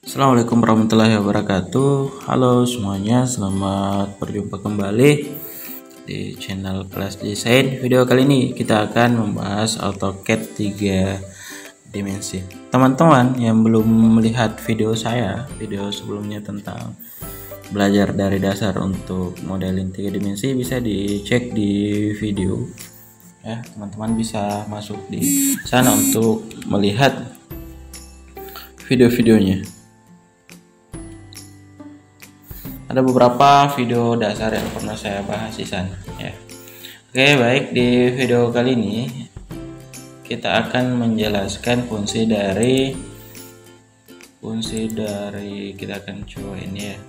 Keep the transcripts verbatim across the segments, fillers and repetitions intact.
Assalamualaikum warahmatullahi wabarakatuh. Halo semuanya, selamat berjumpa kembali di channel Kelas Desain. Video kali ini kita akan membahas AutoCAD tiga dimensi. Teman-teman yang belum melihat video saya, video sebelumnya tentang belajar dari dasar untuk modeling tiga dimensi, bisa dicek di video ya. Teman-teman bisa masuk di sana untuk melihat video-videonya. Ada beberapa video dasar yang pernah saya bahas di sana ya. Oke, baik, di video kali ini kita akan menjelaskan fungsi dari fungsi dari kita akan coba ini ya.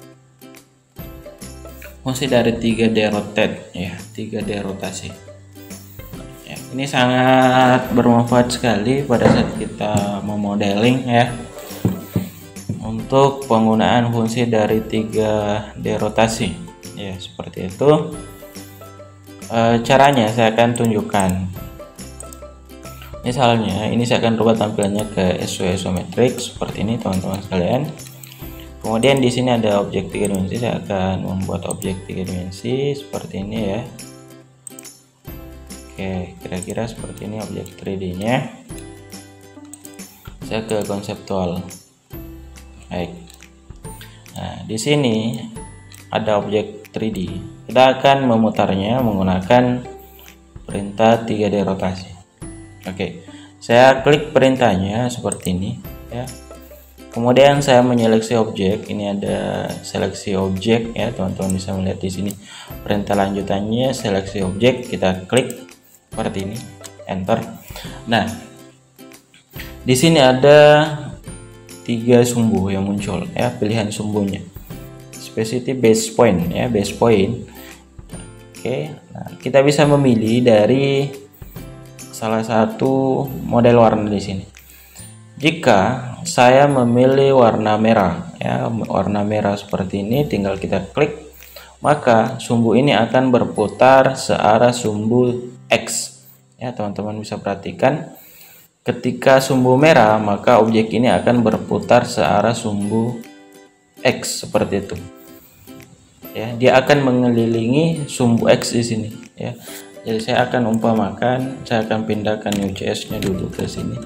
Fungsi dari tiga D rotate ya, tiga D rotasi. Ya, ini sangat bermanfaat sekali pada saat kita memodeling ya. Untuk penggunaan fungsi dari tiga D rotasi ya, seperti itu. E, caranya saya akan tunjukkan. Misalnya ini saya akan rubah tampilannya ke isometrik seperti ini teman-teman sekalian. Kemudian di sini ada objek tiga dimensi, saya akan membuat objek tiga dimensi seperti ini ya. Oke, kira-kira seperti ini objek tiga D nya. Saya ke konseptual. Baik. Nah, di sini ada objek tiga D. Kita akan memutarnya menggunakan perintah tiga D rotasi. Oke. Saya klik perintahnya seperti ini ya. Kemudian saya menyeleksi objek. Ini ada seleksi objek ya, teman-teman bisa melihat di sini. Perintah lanjutannya seleksi objek, kita klik seperti ini, enter. Nah, di sini ada tiga sumbu yang muncul ya, pilihan sumbunya specific base point ya, base point. Oke, nah kita bisa memilih dari salah satu model warna di sini. Jika saya memilih warna merah ya, warna merah seperti ini, tinggal kita klik, maka sumbu ini akan berputar searah sumbu X ya. Teman-teman bisa perhatikan, ketika sumbu merah maka objek ini akan berputar searah sumbu X seperti itu. Ya, dia akan mengelilingi sumbu X di sini ya. Jadi saya akan umpamakan, saya akan pindahkan Node.js-nya dulu ke sini.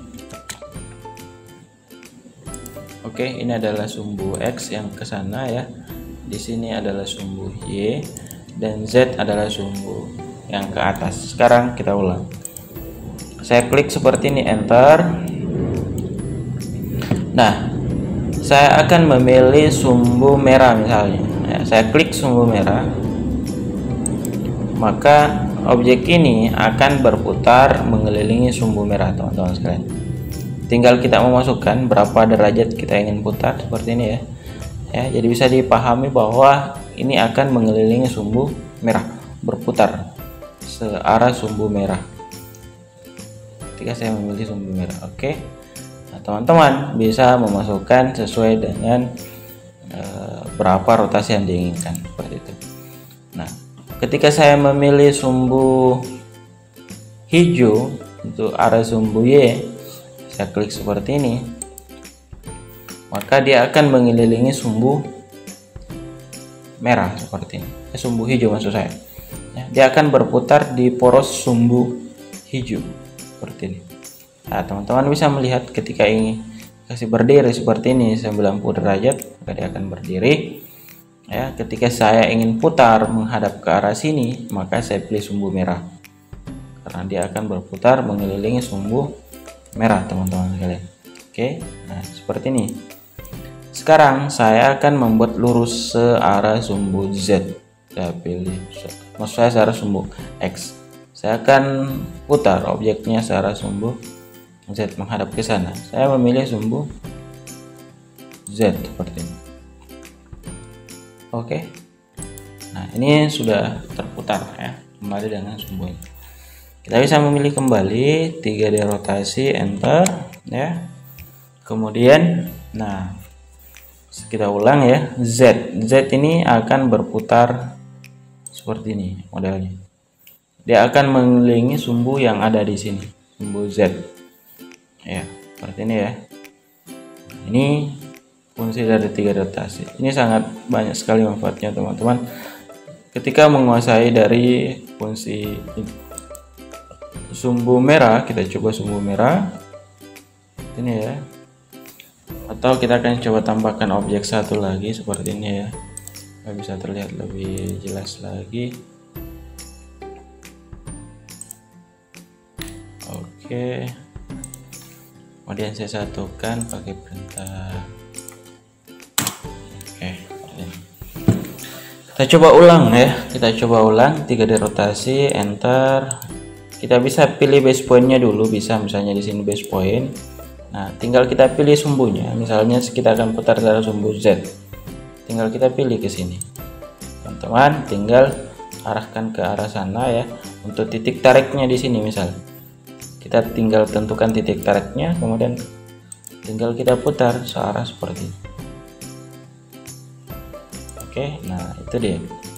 Oke, ini adalah sumbu X yang ke sana ya. Di sini adalah sumbu Y dan Z adalah sumbu yang ke atas. Sekarang kita ulang. Saya klik seperti ini, enter. Nah, saya akan memilih sumbu merah misalnya ya, saya klik sumbu merah, maka objek ini akan berputar mengelilingi sumbu merah teman-teman sekalian. Tinggal kita memasukkan berapa derajat kita ingin putar seperti ini ya. Ya, jadi bisa dipahami bahwa ini akan mengelilingi sumbu merah, berputar searah sumbu merah ketika saya memilih sumbu merah. Oke, nah, teman-teman bisa memasukkan sesuai dengan e, berapa rotasi yang diinginkan seperti itu. Nah, ketika saya memilih sumbu hijau untuk arah sumbu Y, saya klik seperti ini, maka dia akan mengelilingi sumbu merah seperti ini, eh, sumbu hijau maksud saya ya, dia akan berputar di poros sumbu hijau seperti ini. Nah, teman-teman bisa melihat ketika ini kasih berdiri seperti ini sembilan puluh derajat, maka dia akan berdiri ya. Ketika saya ingin putar menghadap ke arah sini, maka saya pilih sumbu merah karena dia akan berputar mengelilingi sumbu merah teman-teman sekalian. Oke, nah seperti ini. Sekarang saya akan membuat lurus searah sumbu Z. Saya pilih, maksud saya searah sumbu X. Saya akan putar objeknya searah sumbu Z menghadap ke sana. Saya memilih sumbu Z seperti ini. Oke. Nah, ini sudah terputar ya, kembali dengan sumbu ini. Kita bisa memilih kembali tiga D rotasi, enter ya. Kemudian, nah kita ulang ya, Z. Z ini akan berputar seperti ini modelnya. Dia akan mengelilingi sumbu yang ada di sini, sumbu Z. Ya, seperti ini ya. Ini fungsi dari tiga D rotasi. Ini sangat banyak sekali manfaatnya teman-teman ketika menguasai dari fungsi sumbu merah. Kita coba sumbu merah ini ya, atau kita akan coba tambahkan objek satu lagi seperti ini ya, supaya bisa terlihat lebih jelas lagi. Oke, kemudian saya satukan pakai perintah. Oke, kita coba ulang ya, kita coba ulang tiga D rotasi, enter. Kita bisa pilih base pointnya dulu, bisa misalnya di sini base point. Nah, tinggal kita pilih sumbunya. Misalnya kita akan putar dari sumbu Z. Tinggal kita pilih ke sini. Teman-teman, tinggal arahkan ke arah sana ya. Untuk titik tariknya di sini misal. Kita tinggal tentukan titik tariknya, kemudian tinggal kita putar searah seperti ini. Oke, nah itu dia.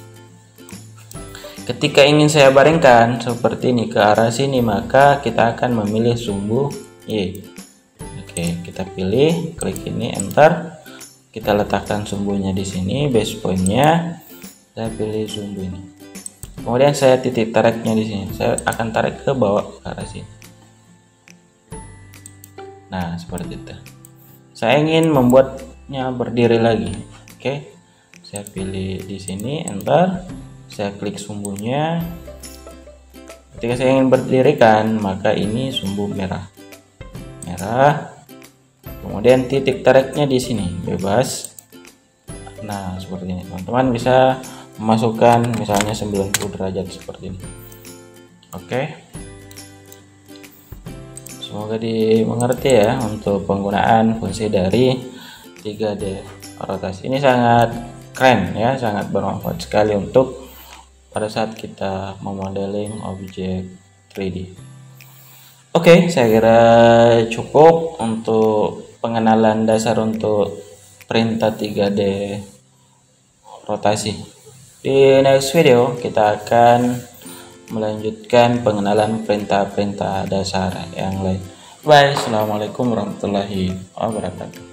Ketika ingin saya baringkan seperti ini ke arah sini, maka kita akan memilih sumbu Y. Oke, kita pilih, klik ini, enter. Kita letakkan sumbunya di sini, base pointnya. Saya pilih sumbu ini. Kemudian saya titik tariknya di sini. Saya akan tarik ke bawah ke arah sini. Nah, seperti itu. Saya ingin membuatnya berdiri lagi. Oke, saya pilih di sini, enter. Saya klik sumbunya. Ketika saya ingin berdirikan, maka ini sumbu merah. Merah. Kemudian titik tariknya di sini bebas. Nah, seperti ini. Teman-teman bisa memasukkan misalnya sembilan puluh derajat seperti ini. Oke. Semoga dimengerti ya untuk penggunaan fungsi dari tiga D rotasi. Ini sangat keren ya, sangat bermanfaat sekali untuk pada saat kita memodeling objek tiga D. Oke, saya kira cukup untuk pengenalan dasar untuk perintah tiga D rotasi. Di next video kita akan melanjutkan pengenalan perintah-perintah dasar yang lain. Bye, assalamualaikum warahmatullahi wabarakatuh.